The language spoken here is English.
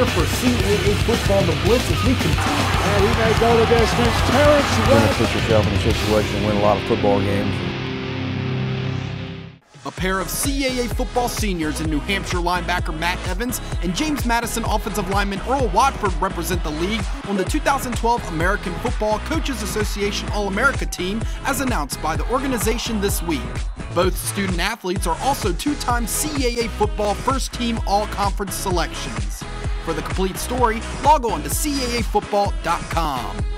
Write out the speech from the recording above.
here for CAA football. The blitz as we continue. And he may go the distance. Terrence You're going to put yourself in a situation and win a lot of football games. A pair of CAA football seniors in New Hampshire linebacker Matt Evans and James Madison offensive lineman Earl Watford represent the league on the 2012 American Football Coaches Association All-America team as announced by the organization this week. Both student athletes are also two-time CAA football first-team all-conference selections. For the complete story, log on to CAAfootball.com.